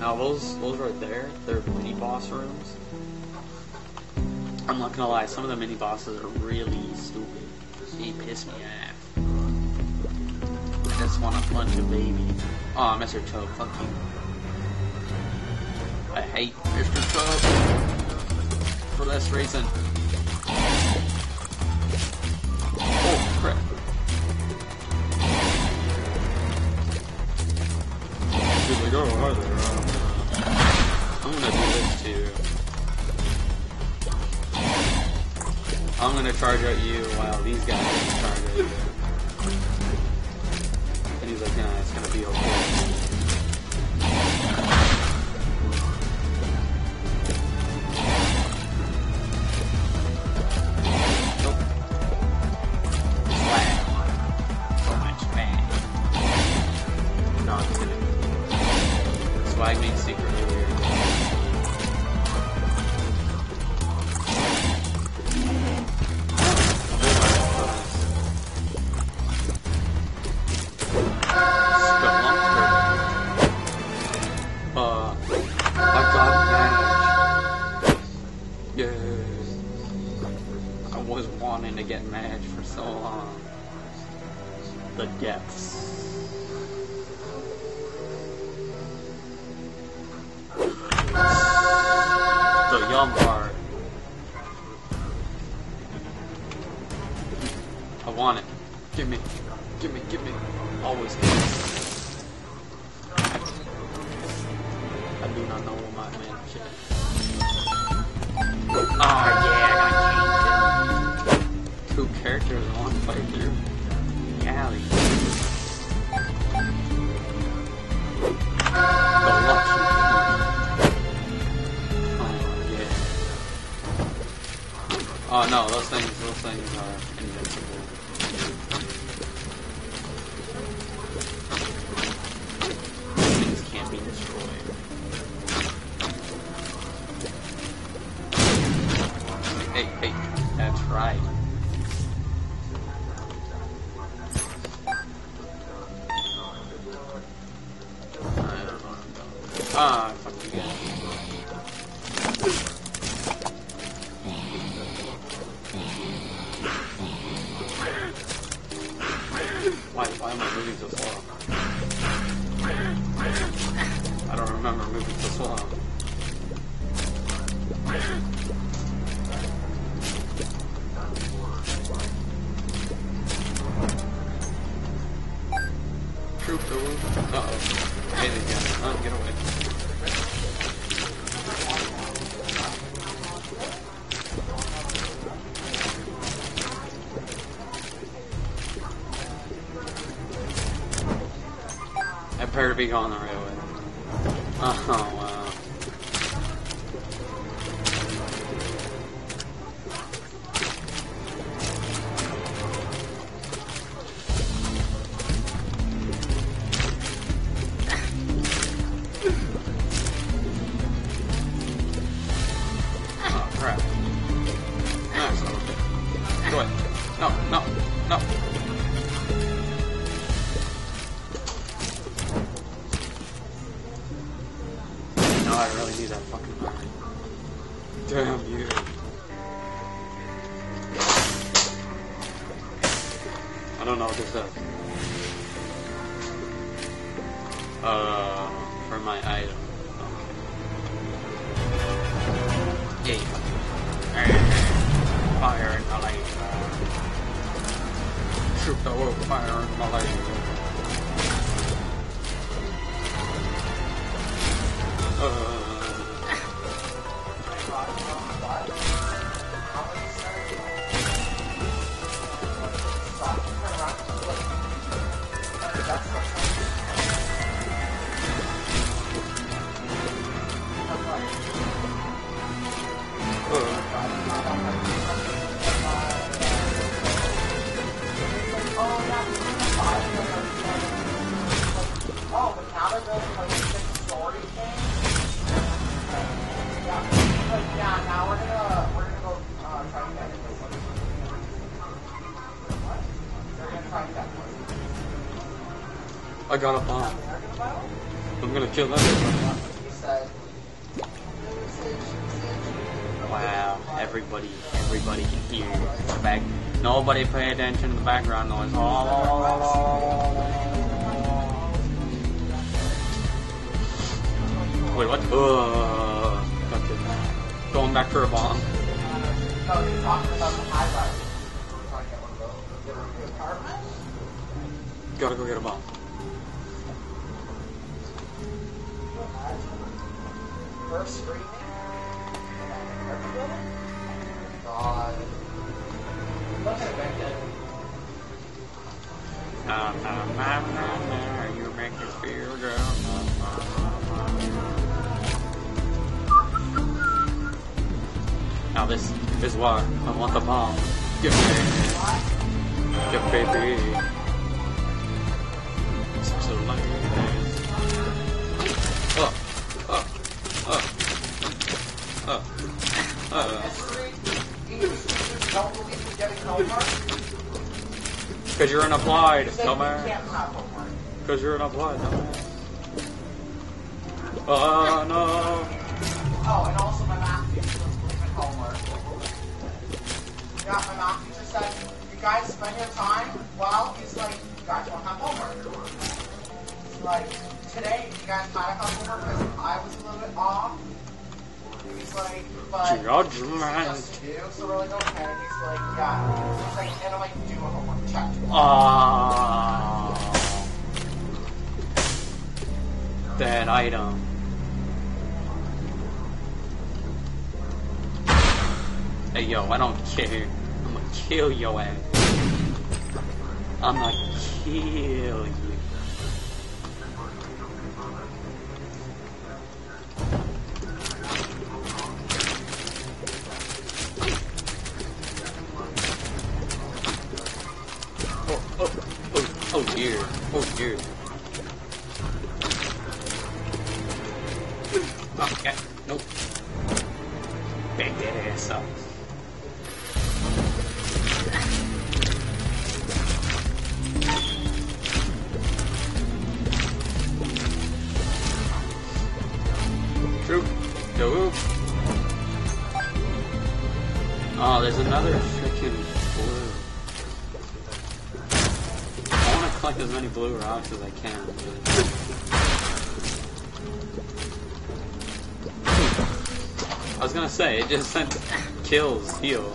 Now those right there, they're mini boss rooms. I'm not gonna lie, some of the mini bosses are really stupid. They piss me off. I just wanna punch a baby. Oh, Mr. Toad, fuck you. I hate Mr. Toad for this reason. Oh crap. He's like, oh, hi there. I'm gonna do this too. I'm gonna charge at you while these guys charge at you. And he's like, nah, it's gonna be okay. Nope. Swag. So much swag. No, I'm kidding. Swag means secretly weird. To get mad for so long. The depths. The yum part. I want it. Give me. Give me. Give me. Always give me. I do not know what my man shit. Oh yeah, I got changed. Two characters in one playthrough. Golly. The lucky. Oh yeah. Oh no, those things are invincible. Those things can't be destroyed. Hey, that's right. Ah, fuck you guys. Why am I moving so slow? I don't remember moving so slow. Troop door. Uh-oh. Hey, these guys. Oh, get away. I better be going the right way. Oh, wow. Oh, crap. No, it's not okay. Go away. No. I really need that fucking money. Damn you. I don't know what this does. For my item. Okay. Yeah. Fire in my leg. Shoot the world, fire in my leg. I got a bomb. I'm gonna kill everyone. Wow, everybody can hear the back. Nobody pay attention to the background noise. Wait, what? Going back for a bomb. No, you're talking about the high rise. Gotta go get a bomb. First screaming. God. Look at it back then. You make me feel good. Now this is why I want the bomb. Get baby. So lucky. Don't believe you're getting homework? Because you're unapplied, You said you dumbass. can't have homework. Because you're unapplied, dumbass. No. Oh, and also my math teacher was leaving homework. Yeah, my math teacher said, you guys spend your time, well, he's like, you guys won't have homework. He's like, today, you guys might have homework because I was a little bit off. He's like, but Judgment. just do, so we're like, okay. He's like, yeah. He's like, and I'm like, do a homework check. That item. Hey yo, I don't care. I'm gonna kill your ass. I'm gonna kill you. Oh dear. Oh dear. Oh, okay. Nope. Bang that ass up. True. Go. Oh, there's another freaking blue. I want to collect as many blue rocks as I can. I was gonna say, it just sent kills heal.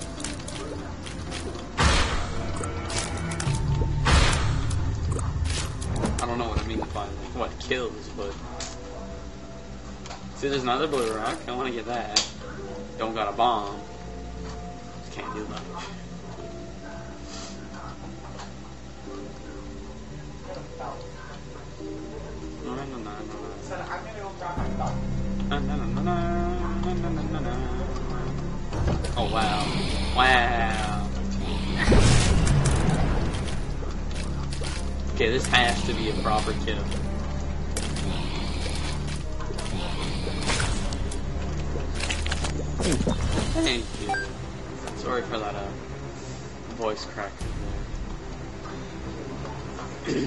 I don't know what it means by what kills, but... See, there's another blue rock. I want to get that. Don't got a bomb. Just can't do much. No. Said, I'm gonna go grab my belt. Oh wow. Wow. Okay, this has to be a proper kill. Thank you. Sorry for that voice crack there.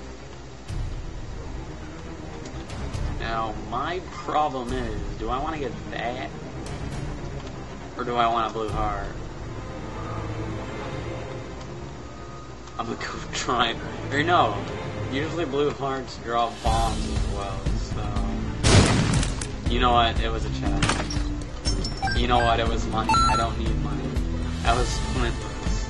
Now, my problem is, do I want to get that? Or do I want a blue heart? I'm gonna go try, or no, usually blue hearts draw bombs as well, so... You know what, it was a chest. You know what, it was money. I don't need money. I was splintless.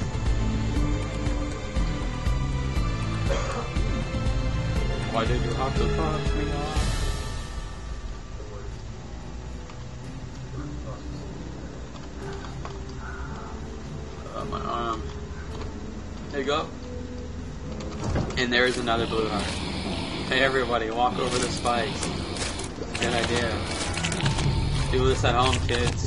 Why did you have to touch me off? My arm. There you go. And there's another blue heart. Hey everybody, walk over the spikes. Good idea. Do this at home, kids.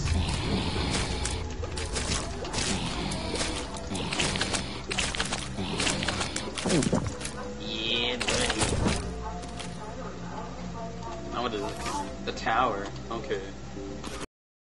Yeah, buddy. Now what is it? The tower. Okay.